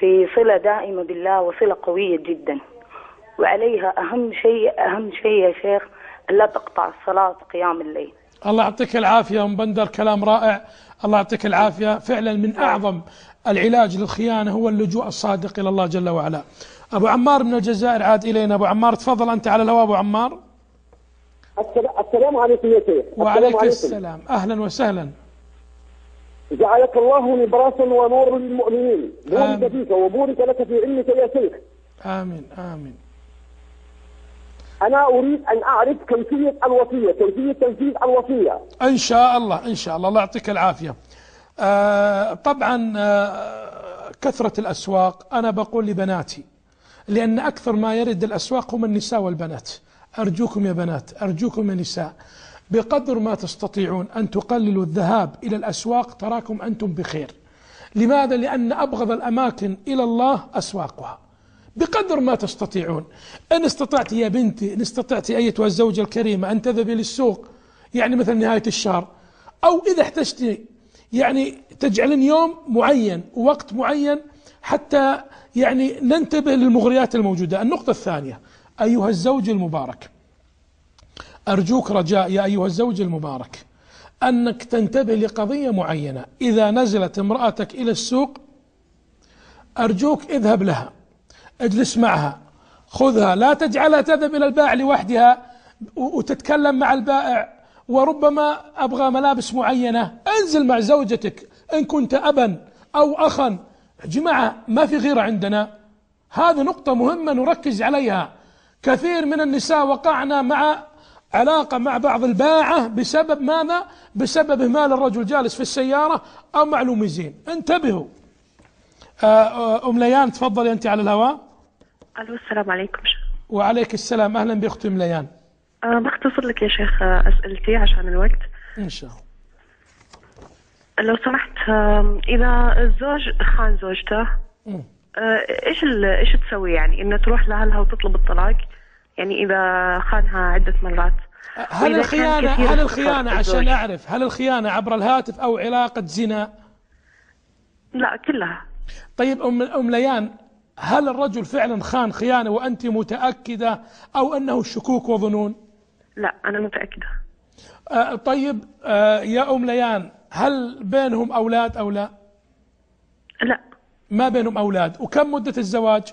في صلة دائمة بالله وصلة قوية جدا، وعليها أهم شيء يا شيخ لا تقطع الصلاة قيام الليل. الله يعطيك العافية أم بندر، كلام رائع، الله يعطيك العافية. فعلا من أعظم العلاج للخيانة هو اللجوء الصادق إلى الله جل وعلا. أبو عمار من الجزائر عاد إلينا. أبو عمار تفضل أنت على الهواء. أبو عمار. السلام عليكم يا شيخ. وعليك السلام، أهلا وسهلا. جعلك الله نبراسا ونور للمؤمنين، بورك فيك وبورك لك في علمك يا شيخ. آمين آمين. أنا أريد أن أعرف كيفية الوصية، كيفية تنفيذ الوصية. إن شاء الله إن شاء الله، الله يعطيك العافية. طبعا كثرة الأسواق، أنا بقول لبناتي، لأن أكثر ما يرد الأسواق هم النساء والبنات. أرجوكم يا بنات، أرجوكم يا نساء، بقدر ما تستطيعون أن تقللوا الذهاب إلى الأسواق تراكم أنتم بخير. لماذا؟ لأن أبغض الأماكن إلى الله أسواقها. بقدر ما تستطيعون، إن استطعت يا بنتي، إن استطعت أيتها الزوجة الكريمة أن تذهبي للسوق يعني مثل نهاية الشهر، أو إذا احتجتي يعني تجعلين يوم معين ووقت معين حتى يعني ننتبه للمغريات الموجودة. النقطة الثانية، أيها الزوج المبارك، أرجوك رجاء يا أيها الزوج المبارك أنك تنتبه لقضية معينة. إذا نزلت امرأتك إلى السوق أرجوك اذهب لها، اجلس معها، خذها، لا تجعلها تذهب إلى البائع لوحدها وتتكلم مع البائع وربما أبغى ملابس معينة. انزل مع زوجتك إن كنت أبا أو أخا. جماعة ما في غيرة عندنا، هذه نقطة مهمة نركز عليها. كثير من النساء وقعنا مع علاقة مع بعض الباعة بسبب ماذا؟ بسبب إهمال الرجل جالس في السيارة أو مع لوميزين. انتبهوا. أم ليان تفضلي أنت على الهواء. ألو السلام عليكم. وعليك السلام، أهلا بأختي أم ليان. بختصر لك يا شيخ أسئلتي عشان الوقت إن شاء الله. لو سمحت، إذا الزوج خان زوجته إيش تسوي؟ يعني إنه تروح لأهلها وتطلب الطلاق؟ يعني إذا خانها عدة مرات. هل الخيانة عشان أعرف، هل الخيانة عبر الهاتف أو علاقة زنا؟ لا كلها. طيب أم ليان، هل الرجل فعلا خان خيانة وأنت متأكدة أو أنه شكوك وظنون؟ لا أنا متأكدة. طيب يا أم ليان، هل بينهم أولاد أو لا؟ لا ما بينهم أولاد. وكم مدة الزواج؟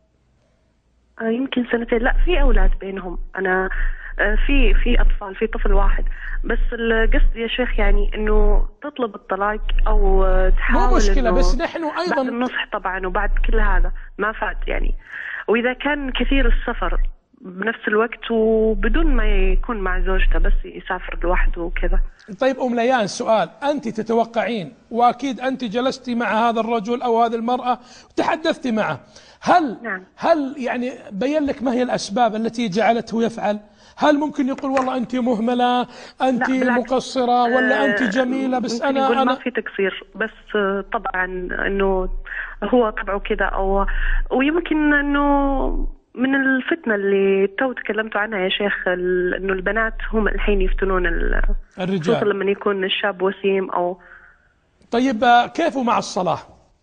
يمكن سنتين. لا في أولاد بينهم، أنا في أطفال، في طفل واحد. بس القصد يا شيخ يعني إنه تطلب الطلاق أو تحاول. مو مشكلة، بس نحن أيضا بعد النصح طبعا وبعد كل هذا ما فات يعني. وإذا كان كثير السفر بنفس الوقت وبدون ما يكون مع زوجته، بس يسافر لوحده وكذا. طيب أم ليان، سؤال، أنت تتوقعين وأكيد أنت جلستي مع هذا الرجل أو هذه المرأة وتحدثتي معه، هل يعني بين لك ما هي الأسباب التي جعلته يفعل؟ هل ممكن يقول والله أنت مهملة، أنت مقصرة، ولا أنت جميلة؟ بس أنا ما في تقصير، بس طبعا إنه هو طبعه كذا، ويمكن إنه من الفتنة اللي تكلمتوا عنها يا شيخ، إنه البنات هم الحين يفتنون الرجال، خصوصا لما يكون الشاب وسيم أو. طيب كيف مع الصلاة؟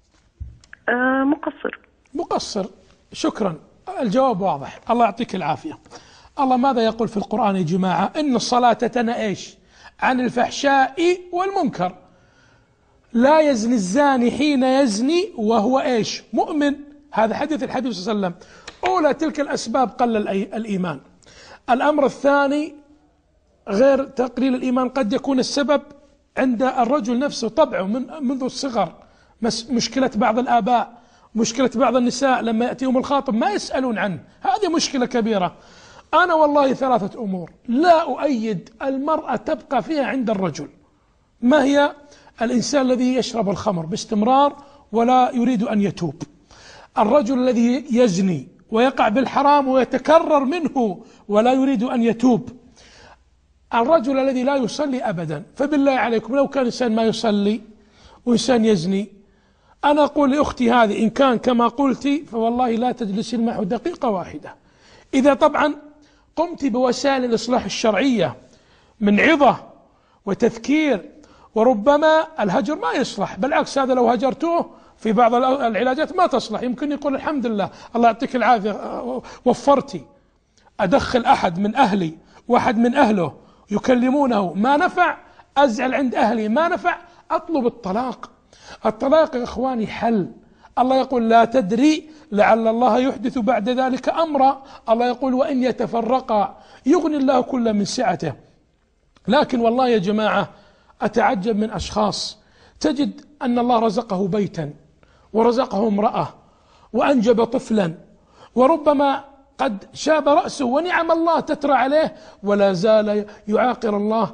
مقصر. شكرا، الجواب واضح، الله يعطيك العافية. الله ماذا يقول في القرآن يا جماعة؟ إن الصلاة تنهى إيش؟ عن الفحشاء والمنكر. لا يزني الزاني حين يزني وهو إيش؟ مؤمن. هذا حديث الحبيب صلى الله عليه وسلم. أولى تلك الأسباب قل الإيمان. الأمر الثاني غير تقليل الإيمان، قد يكون السبب عند الرجل نفسه، طبعه منذ الصغر. مشكلة بعض الآباء، مشكلة بعض النساء لما يأتيهم الخاطب ما يسألون عنه، هذه مشكلة كبيرة. أنا والله 3 أمور لا أؤيد المرأة تبقى فيها عند الرجل. ما هي؟ الإنسان الذي يشرب الخمر باستمرار ولا يريد أن يتوب، الرجل الذي يزني ويقع بالحرام ويتكرر منه ولا يريد أن يتوب، الرجل الذي لا يصلي أبدا. فبالله عليكم لو كان إنسان ما يصلي وإنسان يزني، أنا أقول لأختي هذه إن كان كما قلتي فوالله لا تجلسين معه دقيقة واحدة. إذا طبعا قمت بوسائل الإصلاح الشرعية من عظة وتذكير، وربما الهجر ما يصلح، بالعكس هذا لو هجرتوه في بعض العلاجات ما تصلح، يمكن يقول الحمد لله الله يعطيك العافية وفرتي، أدخل أحد من أهلي واحد من أهله يكلمونه ما نفع، أزعل عند أهلي ما نفع، أطلب الطلاق. الطلاق يا إخواني حل. الله يقول لا تدري لعل الله يحدث بعد ذلك أمرا. الله يقول وإن يتفرقا يغني الله كل من سعته. لكن والله يا جماعة أتعجب من أشخاص تجد أن الله رزقه بيتا ورزقه امرأة وأنجب طفلا، وربما قد شاب رأسه ونعم الله تترى عليه، ولا زال يعاقر الله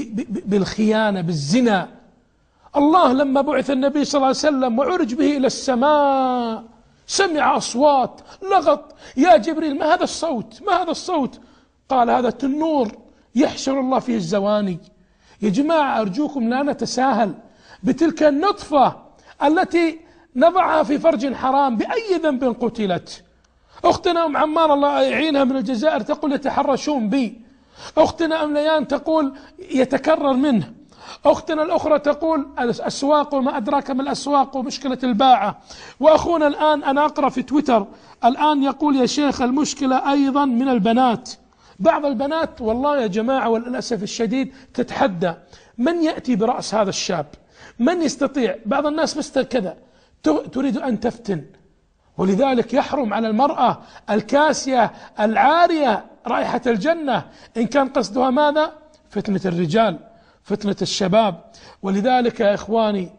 بالخيانة بالزنا. الله لما بعث النبي صلى الله عليه وسلم وعرج به إلى السماء سمع أصوات لغط، يا جبريل ما هذا الصوت؟ ما هذا الصوت؟ قال هذا تنور يحشر الله فيه الزواني. يا جماعة أرجوكم لا نتساهل بتلك النطفة التي نضعها في فرج حرام بأي ذنب قتلت. أختنا أم عمار الله يعينها من الجزائر تقول يتحرشون بي. أختنا أم ليان تقول يتكرر منه. أختنا الأخرى تقول الأسواق وما أدراك ما الأسواق ومشكلة الباعة. وأخونا الآن أنا أقرأ في تويتر الآن يقول يا شيخ المشكلة أيضا من البنات. بعض البنات والله يا جماعة وللأسف الشديد تتحدى من يأتي برأس هذا الشاب، من يستطيع. بعض الناس بس كذا تريد أن تفتن، ولذلك يحرم على المرأة الكاسية العارية رائحة الجنة إن كان قصدها ماذا؟ فتنة الرجال، فتنة الشباب. ولذلك يا إخواني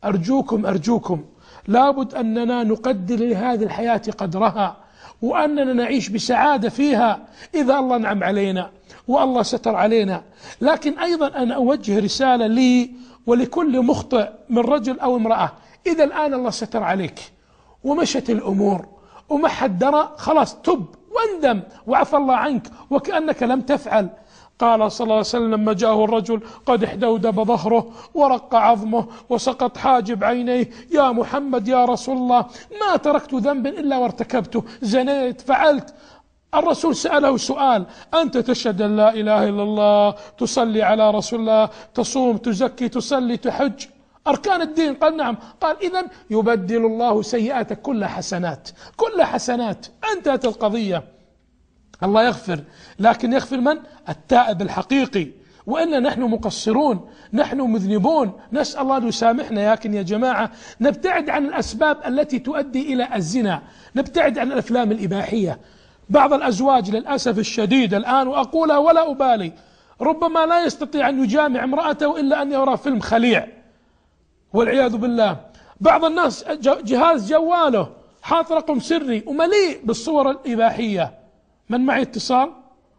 أرجوكم لابد أننا نقدر لهذه الحياة قدرها، وأننا نعيش بسعادة فيها إذا الله نعم علينا والله ستر علينا. لكن أيضا أنا أوجه رسالة لي ولكل مخطئ من رجل أو امرأة، إذا الآن الله ستر عليك ومشت الأمور وما حد درى، خلاص تب واندم وعفى الله عنك وكأنك لم تفعل. قال صلى الله عليه وسلم لما جاءه الرجل قد احدودب ظهره ورق عظمه وسقط حاجب عينيه، يا محمد يا رسول الله ما تركت ذنبا إلا وارتكبته، زنيت فعلت. الرسول سأله سؤال: أنت تشهد أن لا إله إلا الله، تصلي على رسول الله، تصوم تزكي تصلي تحج، أركان الدين؟ قال نعم. قال إذن يبدل الله سيئاتك كل حسنات، كل حسنات. انتهت القضية. الله يغفر، لكن يغفر من؟ التائب الحقيقي. وإلا نحن مقصرون، نحن مذنبون، نسأل الله أن يسامحنا. لكن يا جماعة نبتعد عن الأسباب التي تؤدي إلى الزنا، نبتعد عن الأفلام الإباحية. بعض الأزواج للأسف الشديد الآن، وأقولها ولا أبالي، ربما لا يستطيع أن يجامع امرأته إلا أن يرى فيلم خليع والعياذ بالله. بعض الناس جهاز جواله حاط رقم سري ومليء بالصور الإباحية. من معي اتصال؟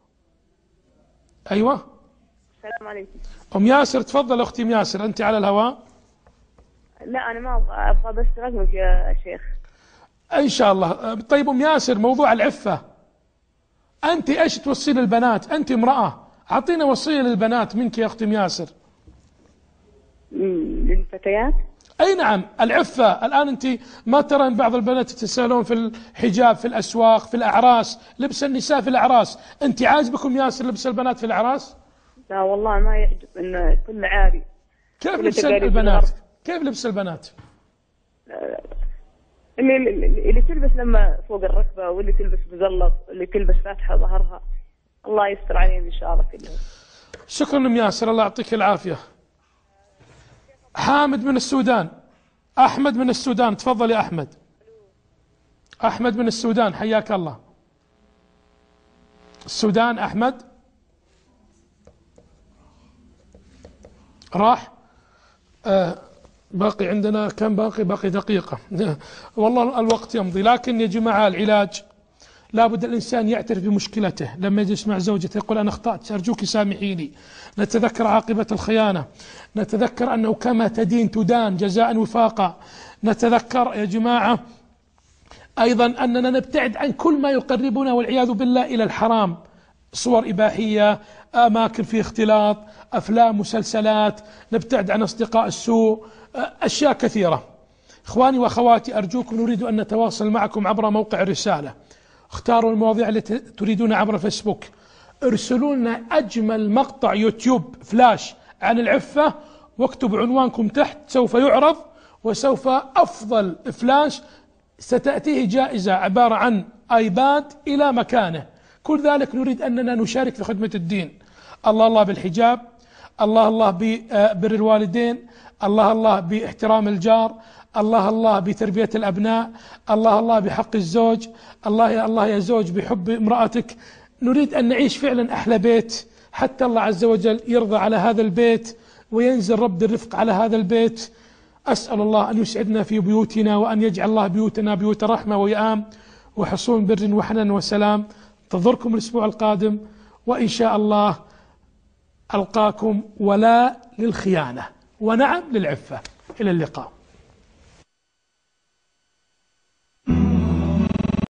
أيوة. السلام عليكم. أم ياسر تفضل أختي أم ياسر، أنت على الهواء. لا أنا ما أبغى بس رقمك يا شيخ. إن شاء الله. طيب أم ياسر، موضوع العفة، أنت إيش توصي للبنات؟ أنت امرأة، أعطينا وصية للبنات منك يا أختي أم ياسر. للفتيات؟ أي نعم، العفة. الآن أنت ما ترى أن بعض البنات يتساهلون في الحجاب في الأسواق في الأعراس، لبس النساء في الأعراس. أنت عاجبكم ياسر لبس البنات في الأعراس؟ لا والله ما يعجب، إنه كل عاري. كيف لبس البنات؟ كيف لبس البنات؟ اللي تلبس لما فوق الركبة، واللي تلبس مزلط، واللي تلبس فاتحة ظهرها. الله يستر عليهم إن شاء الله كلهم. شكرا أم ياسر، الله يعطيك العافية. حامد من السودان. أحمد من السودان، تفضل يا أحمد. أحمد من السودان، حياك الله. السودان أحمد راح. باقي عندنا كم؟ باقي دقيقة. والله الوقت يمضي. لكن يا جماعة العلاج لابد الإنسان يعترف بمشكلته. لما يجلس مع زوجته يقول أنا أخطأت أرجوك سامحيني، نتذكر عاقبة الخيانة، نتذكر أنه كما تدين تدان جزاء وفاقا. نتذكر يا جماعة أيضا أننا نبتعد عن كل ما يقربنا والعياذ بالله إلى الحرام، صور إباحية، أماكن في اختلاط، أفلام، مسلسلات، نبتعد عن أصدقاء السوء، أشياء كثيرة. إخواني وأخواتي أرجوكم نريد أن نتواصل معكم عبر موقع الرسالة. اختاروا المواضيع التي تريدون عبر فيسبوك، ارسلوا لنا أجمل مقطع يوتيوب فلاش عن العفة، واكتبوا عنوانكم تحت سوف يعرض، وسوف أفضل فلاش ستأتيه جائزة عبارة عن آيباد إلى مكانه. كل ذلك نريد أننا نشارك في خدمة الدين. الله الله بالحجاب، الله الله ببر الوالدين، الله الله باحترام الجار، الله الله بتربية الأبناء، الله الله بحق الزوج، الله الله يا زوج بحب امرأتك. نريد أن نعيش فعلا أحلى بيت، حتى الله عز وجل يرضى على هذا البيت وينزل رب الرفق على هذا البيت. أسأل الله أن يسعدنا في بيوتنا، وأن يجعل الله بيوتنا بيوت رحمة ويئام وحصون بر وحنان وسلام. انتظركم الأسبوع القادم، وإن شاء الله ألقاكم ولا للخيانة ونعم للعفة. إلى اللقاء.